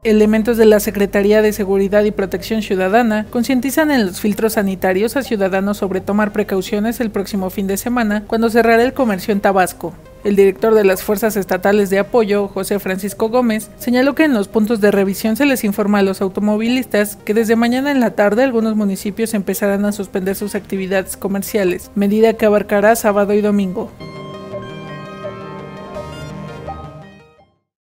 Elementos de la Secretaría de Seguridad y Protección Ciudadana concientizan en los filtros sanitarios a ciudadanos sobre tomar precauciones el próximo fin de semana cuando cerrará el comercio en Tabasco. El director de las Fuerzas Estatales de Apoyo, José Francisco Gómez, señaló que en los puntos de revisión se les informa a los automovilistas que desde mañana en la tarde algunos municipios empezarán a suspender sus actividades comerciales, medida que abarcará sábado y domingo.